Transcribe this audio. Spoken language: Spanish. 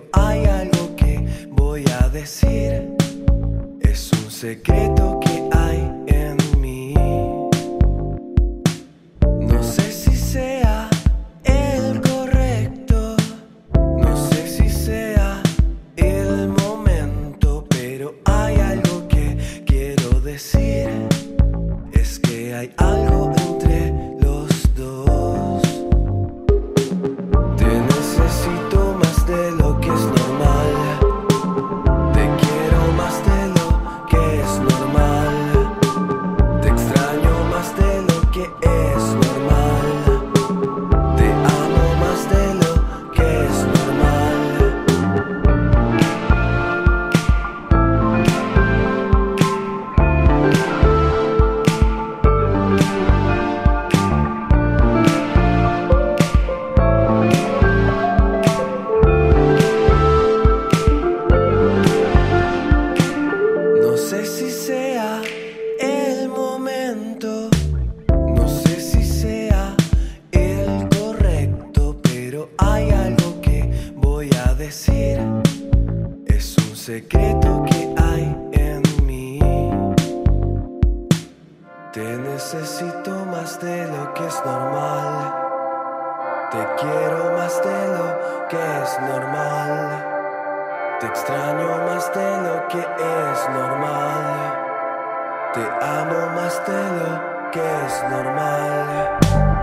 pero hay algo que voy a decir. Es un secreto que hay en mí. No sé si sea el correcto, no sé si sea el momento, pero hay algo que quiero decir. Es que hay algo entre los dos. Te necesito más de lo que es normal. Te quiero más de lo que es normal. Te extraño más de lo que es normal. Te amo más de lo que es normal. No sé si sea el momento, no sé si sea el correcto, pero hay algo que voy a decir. Es un secreto que hay en mí. Te necesito más de lo que es normal. Te quiero más de lo que es normal. Te extraño más de lo que es normal. Te amo más de lo que es normal.